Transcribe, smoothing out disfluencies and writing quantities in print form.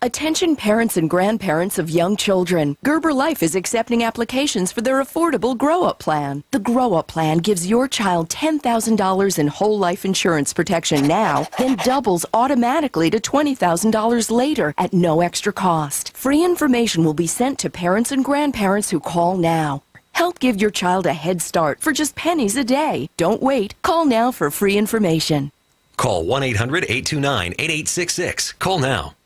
Attention parents and grandparents of young children. Gerber Life is accepting applications for their affordable grow-up plan. The grow-up plan gives your child $10,000 in whole life insurance protection now, then doubles automatically to $20,000 later at no extra cost. Free information will be sent to parents and grandparents who call now. Help give your child a head start for just pennies a day. Don't wait. Call now for free information. Call 1-800-829-8866. Call now.